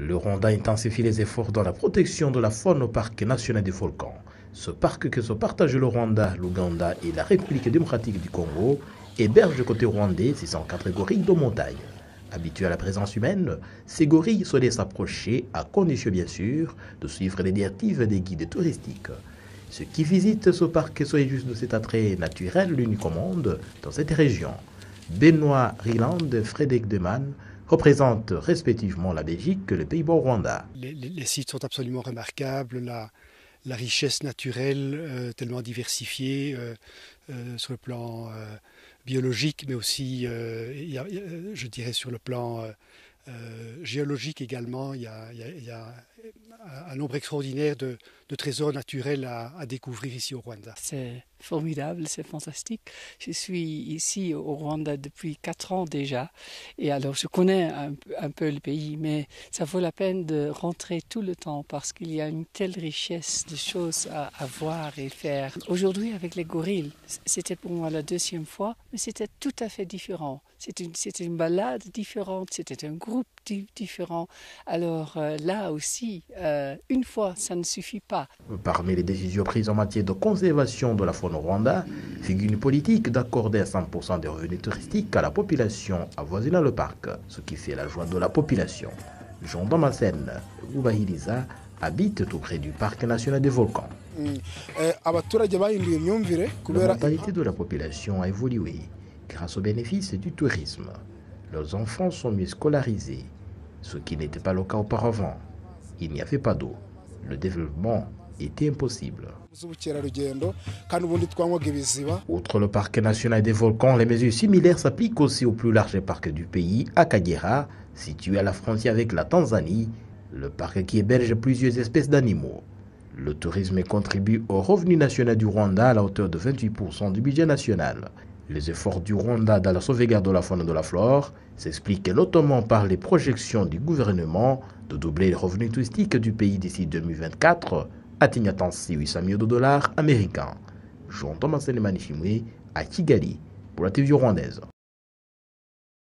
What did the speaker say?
Le Rwanda intensifie les efforts dans la protection de la faune au parc national des volcans. Ce parc que se partagent le Rwanda, l'Ouganda et la République démocratique du Congo héberge côté rwandais 604 gorilles de montagne. Habitués à la présence humaine, ces gorilles se laissent approcher, à condition bien sûr de suivre les directives des guides touristiques. Ceux qui visitent ce parc sont juste de cet attrait naturel, l'unique au monde dans cette région. Benoît Rieland et Frédéric Deman représentent respectivement la Belgique et le Pays-Bas au Rwanda. Les sites sont absolument remarquables, la richesse naturelle tellement diversifiée sur le plan biologique, mais aussi, je dirais, sur le plan géologique également. Il y a un nombre extraordinaire de trésors naturels à découvrir ici au Rwanda. C'est formidable, c'est fantastique. Je suis ici au Rwanda depuis 4 ans déjà. Et alors je connais un peu le pays, mais ça vaut la peine de rentrer tout le temps parce qu'il y a une telle richesse de choses à voir et faire. Aujourd'hui avec les gorilles, c'était pour moi la 2e fois, mais c'était tout à fait différent. C'était une balade différente, c'était un groupe différent. Alors là aussi, une fois, ça ne suffit pas. Parmi les décisions prises en matière de conservation de la faune au Rwanda, figure une politique d'accorder 100% des revenus touristiques à la population avoisinant le parc, ce qui fait la joie de la population. Jean Damascène Ubahiriza habite tout près du parc national des volcans. La mentalité de la population a évolué grâce aux bénéfices du tourisme. Leurs enfants sont mieux scolarisés, ce qui n'était pas le cas auparavant. Il n'y avait pas d'eau. Le développement était impossible. Outre le parc national des volcans, les mesures similaires s'appliquent aussi au plus large parc du pays, Akagera, situé à la frontière avec la Tanzanie, le parc qui héberge plusieurs espèces d'animaux. Le tourisme contribue au revenu national du Rwanda à la hauteur de 28% du budget national. Les efforts du Rwanda dans la sauvegarde de la faune et de la flore s'expliquent notamment par les projections du gouvernement de doubler les revenus touristiques du pays d'ici 2024, atteignant ainsi 800 millions de dollars américains. Jean Thomas Selemani Chimwe à Kigali pour la TV rwandaise.